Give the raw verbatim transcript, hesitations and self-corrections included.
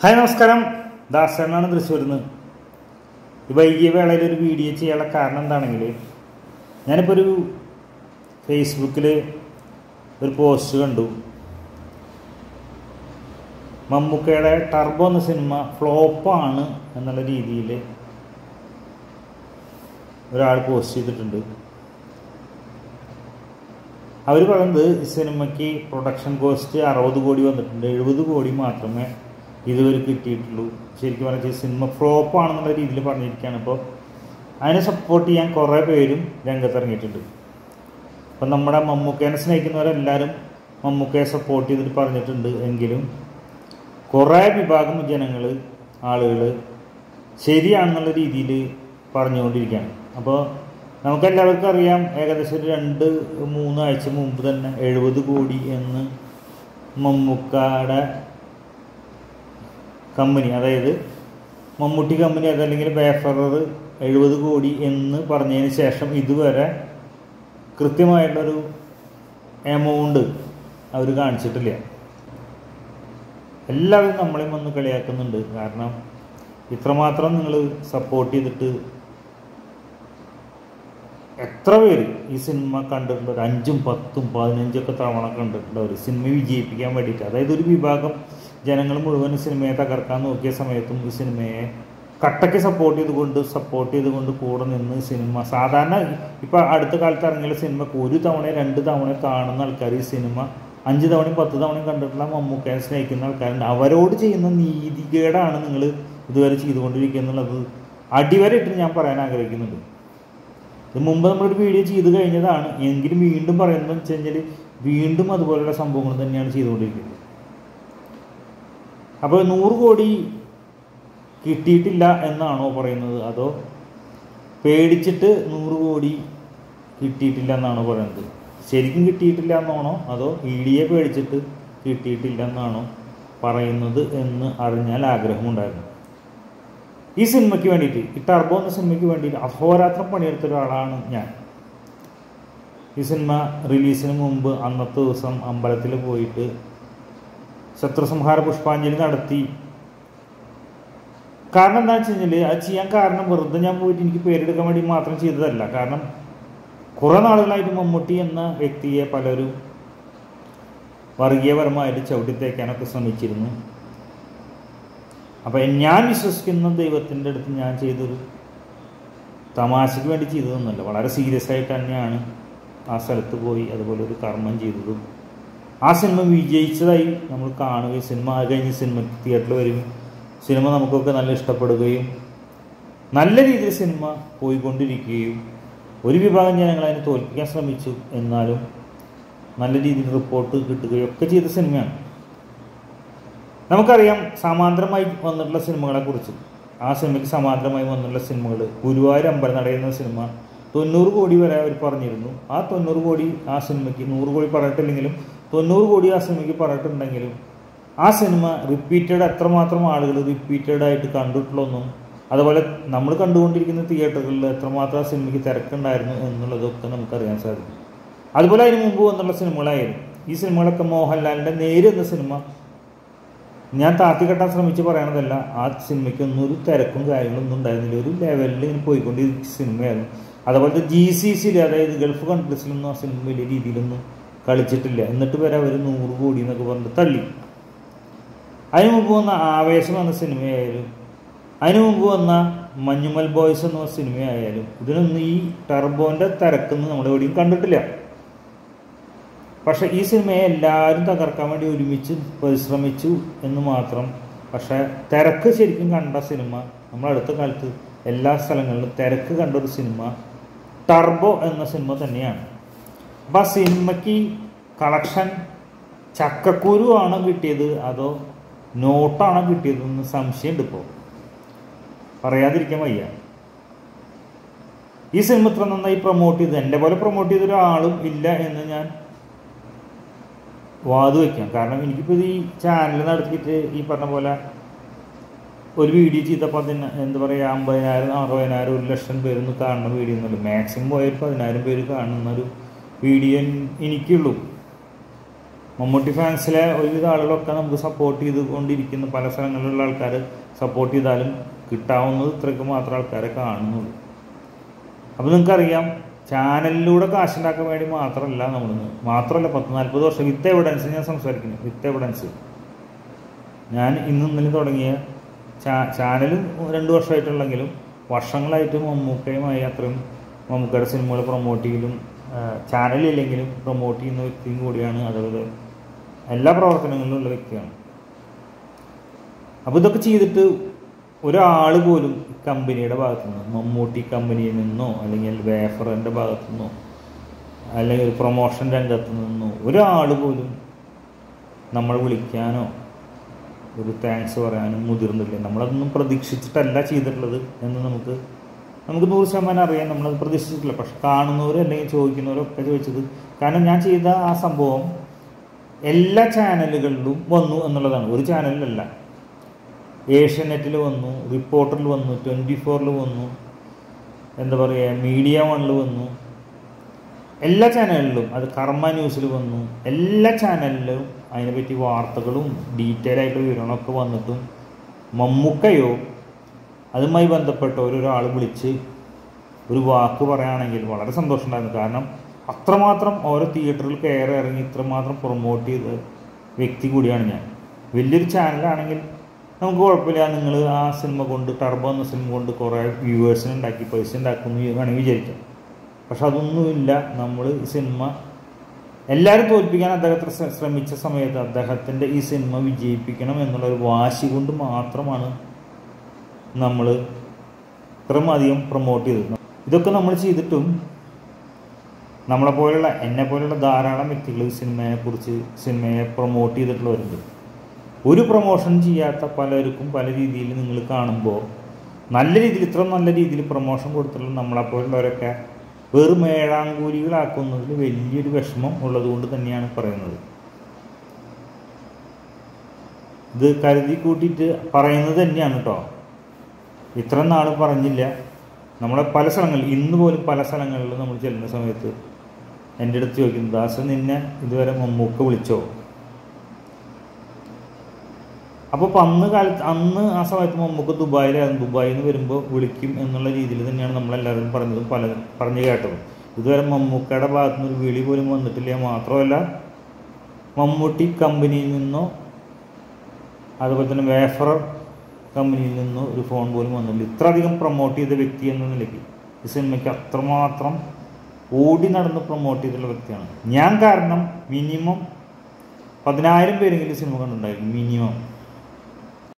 Hi നമസ്കാരം, ദാസനാണ് തൃശ്ശൂരിൽ നിന്ന്. ഈ വൈകിയ വേളയിൽ ഒരു വീഡിയോ ചെയ്യാനുള്ള കാരണം എന്താണെങ്കിൽ, ഞാനിപ്പോൾ ഒരു ഫേസ്ബുക്കിൽ ഒരു പോസ്റ്റ് കണ്ടു. മമ്മൂക്കയുടെ ടർബോ എന്ന സിനിമ ഫ്ലോപ്പാണ് എന്നുള്ള രീതിയിൽ ഒരാൾ പോസ്റ്റ് ചെയ്തിട്ടുണ്ട്. അവർ പറയുന്നത് ഈ സിനിമയ്ക്ക് പ്രൊഡക്ഷൻ കോസ്റ്റ് അറുപത് കോടി വന്നിട്ടുണ്ട്, എഴുപത് കോടി മാത്രമേ ഇതുവരെ കിട്ടിയിട്ടുള്ളൂ. ശരിക്കും പറഞ്ഞാൽ സിനിമ ഫ്ലോപ്പാണെന്നുള്ള രീതിയിൽ പറഞ്ഞിരിക്കുകയാണ്. അപ്പോൾ അതിനെ സപ്പോർട്ട് ചെയ്യാൻ കുറേ പേരും രംഗത്തിറങ്ങിയിട്ടുണ്ട്. അപ്പം നമ്മുടെ മമ്മൂക്കേനെ സ്നേഹിക്കുന്നവരെല്ലാവരും മമ്മൂക്കയെ സപ്പോർട്ട് ചെയ്തിട്ട് പറഞ്ഞിട്ടുണ്ട്. എങ്കിലും കുറേ വിഭാഗം ജനങ്ങൾ, ആളുകൾ ശരിയാണെന്നുള്ള രീതിയിൽ പറഞ്ഞുകൊണ്ടിരിക്കുകയാണ്. അപ്പോൾ നമുക്കെല്ലാവർക്കും അറിയാം, ഏകദേശം ഒരു രണ്ട് മൂന്നാഴ്ച മുമ്പ് തന്നെ എഴുപത് കോടി എന്ന് മമ്മൂക്കയുടെ കമ്പനി, അതായത് മമ്മൂട്ടി കമ്പനി, അതല്ലെങ്കിൽ ബേഫറർ എഴുപത് കോടി എന്ന് പറഞ്ഞതിന് ശേഷം ഇതുവരെ കൃത്യമായിട്ടുള്ളൊരു എമൗണ്ട് അവർ കാണിച്ചിട്ടില്ല. എല്ലാവരും നമ്മളെയും വന്ന് കളിയാക്കുന്നുണ്ട്. കാരണം ഇത്രമാത്രം നിങ്ങൾ സപ്പോർട്ട് ചെയ്തിട്ട് എത്ര പേര് ഈ സിനിമ കണ്ടിട്ടുണ്ട്? ഒരു അഞ്ചും പത്തും പതിനഞ്ചൊക്കെ തവണ കണ്ടിട്ടുണ്ട് ഒരു സിനിമ വിജയിപ്പിക്കാൻ വേണ്ടിയിട്ട്. അതായത് ഒരു വിഭാഗം ജനങ്ങൾ മുഴുവൻ സിനിമയെ തകർക്കാൻ നോക്കിയ സമയത്തും ഈ സിനിമയെ കട്ടയ്ക്ക് സപ്പോർട്ട് ചെയ്തുകൊണ്ട് സപ്പോർട്ട് ചെയ്തുകൊണ്ട് കൂടെ നിന്ന് സിനിമ, സാധാരണ ഇപ്പോൾ അടുത്ത കാലത്ത് ഇറങ്ങിയ സിനിമക്ക് ഒരു തവണ രണ്ട് തവണ കാണുന്ന ആൾക്കാർ ഈ സിനിമ അഞ്ച് തവണയും പത്ത് തവണയും കണ്ടിട്ടുള്ള മമ്മൂക്കയെ സ്നേഹിക്കുന്ന ആൾക്കാരുണ്ട്. അവരോട് ചെയ്യുന്ന നീതികേടാണ് നിങ്ങൾ ഇതുവരെ ചെയ്തുകൊണ്ടിരിക്കുക എന്നുള്ളത് അടിവരായിട്ട് ഞാൻ പറയാൻ ആഗ്രഹിക്കുന്നുണ്ട്. ഇത് മുമ്പ് നമ്മളൊരു വീഡിയോ ചെയ്ത് കഴിഞ്ഞതാണ്, എങ്കിലും വീണ്ടും പറയുന്നത് വെച്ച് കഴിഞ്ഞാൽ വീണ്ടും അതുപോലെയുള്ള സംഭവങ്ങൾ തന്നെയാണ് ചെയ്തുകൊണ്ടിരിക്കുന്നത്. അപ്പോൾ നൂറ് കോടി കിട്ടിയിട്ടില്ല എന്നാണോ പറയുന്നത്, അതോ പേടിച്ചിട്ട് നൂറ് കോടി കിട്ടിയിട്ടില്ല എന്നാണോ പറയുന്നത്? ശരിക്കും കിട്ടിയിട്ടില്ല എന്നാണോ, അതോ ഇ ഡിയെ പേടിച്ചിട്ട് കിട്ടിയിട്ടില്ല എന്നാണോ പറയുന്നത് എന്ന് അറിഞ്ഞാൽ ആഗ്രഹമുണ്ടായിരുന്നു. ഈ സിനിമയ്ക്ക് വേണ്ടിയിട്ട്, ഈ ടർബോ എന്ന സിനിമയ്ക്ക് വേണ്ടിയിട്ട് അഹോരാത്രം പണിയെടുത്ത ഒരാളാണ് ഞാൻ. ഈ സിനിമ റിലീസിന് മുമ്പ് അന്നത്തെ ദിവസം അമ്പലത്തിൽ പോയിട്ട് ശത്രുസംഹാര പുഷ്പാഞ്ജലി നടത്തി. കാരണം എന്താണെന്ന് വെച്ച് കഴിഞ്ഞാൽ, അത് ചെയ്യാൻ കാരണം വെറുതെ ഞാൻ പോയിട്ട് എനിക്ക് പേരെടുക്കാൻ വേണ്ടി മാത്രം ചെയ്തതല്ല. കാരണം കുറേ നാളുകളായിട്ട് മമ്മൂട്ടി എന്ന വ്യക്തിയെ പലരും വർഗീയപരമായിട്ട് ചവിട്ടിത്തേക്കാനൊക്കെ ശ്രമിച്ചിരുന്നു. അപ്പോൾ ഞാൻ വിശ്വസിക്കുന്ന ദൈവത്തിൻ്റെ അടുത്ത് ഞാൻ ചെയ്തൊരു തമാശയ്ക്ക് വേണ്ടി ചെയ്തതൊന്നുമല്ല, വളരെ സീരിയസ് ആയിട്ട് തന്നെയാണ് ആ സ്ഥലത്ത് പോയി അതുപോലെ ഒരു കർമ്മം ചെയ്തതും. ആ സിനിമ വിജയിച്ചതായി നമ്മൾ കാണുകയും സിനിമ അത് കഴിഞ്ഞ് സിനിമ തിയേറ്ററിൽ വരികയും സിനിമ നമുക്കൊക്കെ നല്ല ഇഷ്ടപ്പെടുകയും നല്ല രീതിയിൽ സിനിമ പോയിക്കൊണ്ടിരിക്കുകയും ഒരു വിഭാഗം ജനങ്ങൾ അതിനെ തോൽപ്പിക്കാൻ ശ്രമിച്ചു, എന്നാലും നല്ല രീതിയിൽ റിപ്പോർട്ട് കിട്ടുകയും ഒക്കെ ചെയ്ത സിനിമയാണ്. നമുക്കറിയാം സമാന്തരമായി വന്നിട്ടുള്ള സിനിമകളെക്കുറിച്ച്. ആ സിനിമയ്ക്ക് സമാന്തരമായി വന്നിട്ടുള്ള സിനിമകൾ, ഗുരുവായൂർ അമ്പലം നടയുന്ന സിനിമ തൊണ്ണൂറ് കോടി വരെ അവർ പറഞ്ഞിരുന്നു. ആ തൊണ്ണൂറ് കോടി ആ സിനിമയ്ക്ക്, നൂറ് കോടി പറഞ്ഞിട്ടില്ലെങ്കിലും തൊണ്ണൂറ് കോടി ആ സിനിമയ്ക്ക് പറഞ്ഞിട്ടുണ്ടെങ്കിലും ആ സിനിമ റിപ്പീറ്റഡ്, എത്രമാത്രം ആളുകൾ റിപ്പീറ്റഡ് ആയിട്ട് കണ്ടിട്ടുള്ളൊന്നും, അതുപോലെ നമ്മൾ കണ്ടുകൊണ്ടിരിക്കുന്ന തിയേറ്ററുകളിൽ എത്രമാത്രം ആ സിനിമയ്ക്ക് തിരക്കുണ്ടായിരുന്നു എന്നുള്ളതൊക്കെ നമുക്കറിയാൻ സാധിക്കും. അതുപോലെ അതിന് മുമ്പ് വന്നുള്ള സിനിമകളായിരുന്നു. ഈ സിനിമകളൊക്കെ മോഹൻലാലിൻ്റെ നേര് എന്ന സിനിമ ഞാൻ താത്തിക്കെട്ടാൻ ശ്രമിച്ച് പറയണതല്ല, ആ സിനിമയ്ക്കൊന്നും ഒരു തിരക്കും കാര്യങ്ങളൊന്നും ഉണ്ടായിരുന്നില്ല, ഒരു ലെവലിൽ ഇങ്ങനെ പോയിക്കൊണ്ടിരിക്കുന്ന സിനിമയായിരുന്നു. അതുപോലത്തെ ജി സി സിയിൽ, അതായത് ഗൾഫ് കൺട്രീസിലൊന്നും ആ സിനിമ വലിയ രീതിയിലൊന്നും കളിച്ചിട്ടില്ല. എന്നിട്ട് വരെ അവർ നൂറ് കോടി എന്നൊക്കെ പറഞ്ഞിട്ട് തള്ളി. അതിന് മുമ്പ് വന്ന ആവേശം എന്ന സിനിമയായാലും അതിന് മുമ്പ് വന്ന മഞ്ഞുമൽ ബോയ്സ് എന്ന സിനിമയായാലും ഇതിനൊന്നും ഈ ടർബോൻ്റെ തിരക്കൊന്നും നമ്മളെവിടെയും കണ്ടിട്ടില്ല. പക്ഷേ ഈ സിനിമയെ എല്ലാവരും തകർക്കാൻ വേണ്ടി ഒരുമിച്ച് പരിശ്രമിച്ചു എന്ന് മാത്രം. പക്ഷേ തിരക്ക് ശരിക്കും കണ്ട സിനിമ, നമ്മൾ അടുത്ത കാലത്ത് എല്ലാ സ്ഥലങ്ങളിലും തിരക്ക് കണ്ടൊരു സിനിമ ടർബോ എന്ന സിനിമ തന്നെയാണ്. അപ്പം ആ സിനിമയ്ക്ക് കളക്ഷൻ ചക്കക്കുരു ആണോ കിട്ടിയത് അതോ നോട്ടാണോ കിട്ടിയതെന്ന് സംശയമുണ്ട്. ഇപ്പോൾ പറയാതിരിക്കാൻ വയ്യ. ഈ സിനിമ ഇത്ര നന്നായി പ്രൊമോട്ട് ചെയ്ത്, എൻ്റെ പോലെ പ്രൊമോട്ട് ചെയ്ത ഒരാളും ഇല്ല എന്ന് ഞാൻ വാതു വയ്ക്കാം. കാരണം എനിക്കിപ്പോൾ ഈ ചാനൽ നടത്തിയിട്ട് ഈ പറഞ്ഞ പോലെ ഒരു വീഡിയോ ചെയ്തപ്പോൾ അതിന് എന്താ പറയുക, അമ്പതിനായിരം അറുപതിനായിരം ഒരു ലക്ഷം പേരൊന്നും കാണുന്ന വീഡിയോ ഒന്നുമില്ല. മാക്സിമം പോയാൽ പതിനായിരം പേര് കാണുന്ന ഒരു വീഡിയോ എനിക്കുള്ളൂ. മമ്മൂട്ടി ഫാൻസിലെ ഒരുവിധ ആളുകളൊക്കെ നമുക്ക് സപ്പോർട്ട് ചെയ്തുകൊണ്ടിരിക്കുന്ന പല സ്ഥലങ്ങളിലുള്ള ആൾക്കാർ സപ്പോർട്ട് ചെയ്താലും കിട്ടാവുന്നത് ഇത്രയ്ക്ക് മാത്രം ആൾക്കാരെ കാണുന്നുള്ളൂ. അപ്പോൾ നിങ്ങൾക്കറിയാം, ചാനലിലൂടെ കാശുണ്ടാക്കാൻ വേണ്ടി മാത്രമല്ല നമ്മൾ മാത്രമല്ല പത്ത് നാൽപ്പത് വർഷം വിത്ത് എവിഡൻസ് ഞാൻ സംസാരിക്കുന്നു. വിത്ത് എവിഡൻസ് ഞാൻ ഇന്നും ഇന്നലെ തുടങ്ങിയ ചാ ചാനലും രണ്ട് വർഷമായിട്ടുള്ളെങ്കിലും വർഷങ്ങളായിട്ട് മമ്മൂക്കയുമായി അത്രയും മമ്മൂക്കയുടെ സിനിമകൾ പ്രൊമോട്ട് ചെയ്യലും ചാനലില്ലെങ്കിലും പ്രൊമോട്ട് ചെയ്യുന്ന വ്യക്തിയും കൂടിയാണ്. അതുപോലെ എല്ലാ പ്രവർത്തനങ്ങളിലും ഉള്ള വ്യക്തിയാണ്. അപ്പോൾ ഇതൊക്കെ ചെയ്തിട്ട് ഒരാൾ പോലും കമ്പനിയുടെ ഭാഗത്തു നിന്ന്, മമ്മൂട്ടി കമ്പനിയിൽ നിന്നോ അല്ലെങ്കിൽ വേഫറിൻ്റെ ഭാഗത്തു നിന്നോ അല്ലെങ്കിൽ ഒരു പ്രൊമോഷൻ രംഗത്ത് നിന്നോ ഒരാൾ പോലും നമ്മൾ വിളിക്കാനോ ഒരു താങ്ക്സ് പറയാനും മുതിർന്നില്ല. നമ്മളതൊന്നും പ്രതീക്ഷിച്ചിട്ടല്ല ചെയ്തിട്ടുള്ളത് എന്ന് നമുക്ക് നമുക്ക് നൂറ് ശതമാനം അറിയാം. നമ്മളത് പ്രതീക്ഷിച്ചിട്ടില്ല. പക്ഷെ കാണുന്നവരും അല്ലെങ്കിൽ ചോദിക്കുന്നവരൊക്കെ ചോദിച്ചത്, കാരണം ഞാൻ ചെയ്ത ആ സംഭവം എല്ലാ ചാനലുകളിലും വന്നു എന്നുള്ളതാണ്. ഒരു ചാനലിലല്ല, ഏഷ്യാനെറ്റിൽ വന്നു, റിപ്പോർട്ടറിൽ വന്നു, ട്വൻറ്റി ഫോറിൽ വന്നു, എന്താ പറയുക, മീഡിയ വണ്ണിൽ വന്നു, എല്ലാ ചാനലിലും, അത് കർമ്മ ന്യൂസിൽ വന്നു. എല്ലാ ചാനലിലും അതിനെപ്പറ്റി വാർത്തകളും ഡീറ്റെയിൽ ആയിട്ടുള്ള വിവരണമൊക്കെ വന്നിട്ടും മമ്മൂക്കയോ അതുമായി ബന്ധപ്പെട്ട ഒരാൾ വിളിച്ച് ഒരു വാക്ക് പറയുകയാണെങ്കിൽ വളരെ സന്തോഷമുണ്ടായിരുന്നു. കാരണം അത്രമാത്രം ഓരോ തിയേറ്ററിൽ കയറി ഇറങ്ങി ഇത്രമാത്രം പ്രൊമോട്ട് ചെയ്ത വ്യക്തി കൂടിയാണ് ഞാൻ. വലിയൊരു ചാനലാണെങ്കിൽ നമുക്ക് കുഴപ്പമില്ല, നിങ്ങൾ ആ സിനിമ കൊണ്ട്, ടർബോ എന്ന സിനിമ കൊണ്ട് കുറേ വ്യൂവേഴ്സിനെ ഉണ്ടാക്കി പൈസ ഉണ്ടാക്കുമെന്ന് വേണമെങ്കിൽ വിചാരിക്കാം. പക്ഷെ അതൊന്നുമില്ല. നമ്മൾ ഈ സിനിമ എല്ലാവരും തോൽപ്പിക്കാൻ അദ്ദേഹത്തെ ശ്രമിച്ച സമയത്ത് അദ്ദേഹത്തിൻ്റെ ഈ സിനിമ വിജയിപ്പിക്കണം എന്നുള്ളൊരു വാശി കൊണ്ട് മാത്രമാണ് നമ്മൾ ഇത്രയും അധികം പ്രൊമോട്ട് ചെയ്തത്. ഇതൊക്കെ നമ്മൾ ചെയ്തിട്ടും നമ്മളെപ്പോലുള്ള എന്നെ പോലുള്ള ധാരാളം വ്യക്തികൾ ഈ സിനിമയെക്കുറിച്ച് സിനിമയെ പ്രൊമോട്ട് ചെയ്തിട്ടുള്ളവരുണ്ട്. ഒരു പ്രൊമോഷൻ ചെയ്യാത്ത പലർക്കും പല രീതിയിൽ നിങ്ങൾ കാണുമ്പോൾ നല്ല രീതിയിൽ ഇത്ര നല്ല രീതിയിൽ പ്രൊമോഷൻ കൊടുത്തിട്ടുള്ള നമ്മളെപ്പോലുള്ളവരൊക്കെ വെറും ഏഴാങ്കൂലികളാക്കുന്നതിൽ വലിയൊരു വിഷമം ഉള്ളതുകൊണ്ട് തന്നെയാണ് പറയുന്നത്. ഇത് കരുതി കൂട്ടിയിട്ട് പറയുന്നത് തന്നെയാണ് കേട്ടോ. ഇത്ര നാൾ പറഞ്ഞില്ല. നമ്മളെ പല സ്ഥലങ്ങളിൽ, ഇന്ന് പോലും പല സ്ഥലങ്ങളിലും നമ്മൾ ചെല്ലുന്ന സമയത്ത് എൻ്റെ അടുത്ത് ചോദിക്കുന്നു, ദാസ് നിന്നെ ഇതുവരെ മമ്മൂക്ക വിളിച്ചോ? അപ്പോൾ ഇപ്പം അന്ന് കാലത്ത് അന്ന് ആ സമയത്ത് മമ്മൂക്ക ദുബായിലായിരുന്നു. ദുബായിൽ നിന്ന് വരുമ്പോൾ വിളിക്കും എന്നുള്ള രീതിയിൽ തന്നെയാണ് നമ്മളെല്ലാവരും പറഞ്ഞതും പല പറഞ്ഞു കേട്ടതും. ഇതുവരെ മമ്മൂക്കയുടെ ഭാഗത്തു നിന്ന് ഒരു വിളി പോലും വന്നിട്ടില്ല. മാത്രമല്ല മമ്മൂട്ടി കമ്പനിയിൽ നിന്നോ അതുപോലെ തന്നെ വേഫറർ കമ്പനിയിൽ നിന്നോ ഒരു ഫോൺ പോലും വന്നില്ല. ഇത്ര അധികം പ്രൊമോട്ട് ചെയ്ത വ്യക്തി എന്ന നിലയ്ക്ക് ഈ സിനിമയ്ക്ക് അത്രമാത്രം ഓടി നടന്ന് പ്രൊമോട്ട് ചെയ്തിട്ടുള്ള വ്യക്തിയാണ് ഞാൻ. കാരണം മിനിമം പതിനായിരം പേരെങ്കിലും സിനിമ കണ്ടുണ്ടായിരിക്കും മിനിമം.